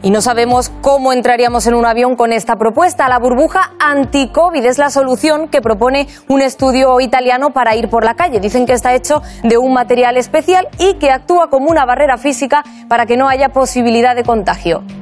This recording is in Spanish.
Y no sabemos cómo entraríamos en un avión con esta propuesta. La burbuja anti-COVID es la solución que propone un estudio italiano para ir por la calle. Dicen que está hecho de un material especial y que actúa como una barrera física para que no haya posibilidad de contagio.